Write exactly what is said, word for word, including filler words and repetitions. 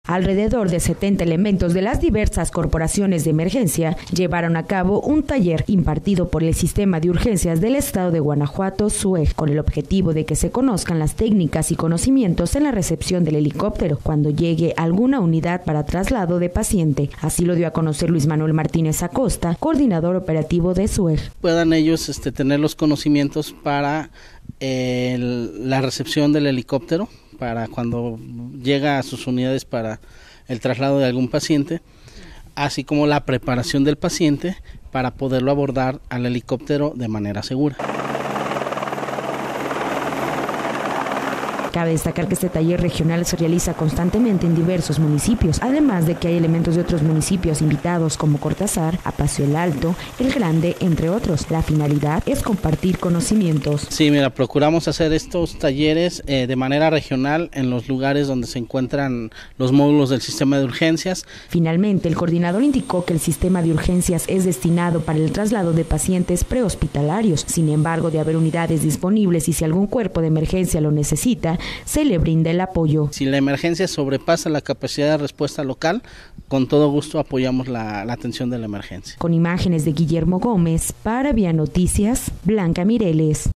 Alrededor de setenta elementos de las diversas corporaciones de emergencia llevaron a cabo un taller impartido por el Sistema de Urgencias del Estado de Guanajuato, S U E G, con el objetivo de que se conozcan las técnicas y conocimientos en la recepción del helicóptero cuando llegue alguna unidad para traslado de paciente. Así lo dio a conocer Luis Manuel Martínez Acosta, coordinador operativo de S U E G. Puedan ellos este, tener los conocimientos para eh, el, la recepción del helicóptero, para cuando llega a sus unidades para el traslado de algún paciente, así como la preparación del paciente para poderlo abordar al helicóptero de manera segura. Cabe destacar que este taller regional se realiza constantemente en diversos municipios, además de que hay elementos de otros municipios invitados como Cortázar, Apacio el Alto, El Grande, entre otros. La finalidad es compartir conocimientos. Sí, mira, procuramos hacer estos talleres eh, de manera regional en los lugares donde se encuentran los módulos del sistema de urgencias. Finalmente, el coordinador indicó que el sistema de urgencias es destinado para el traslado de pacientes prehospitalarios. Sin embargo, de haber unidades disponibles y si algún cuerpo de emergencia lo necesita, se le brinda el apoyo. Si la emergencia sobrepasa la capacidad de respuesta local, con todo gusto apoyamos la, la atención de la emergencia. Con imágenes de Guillermo Gómez, para Vía Noticias, Blanca Mireles.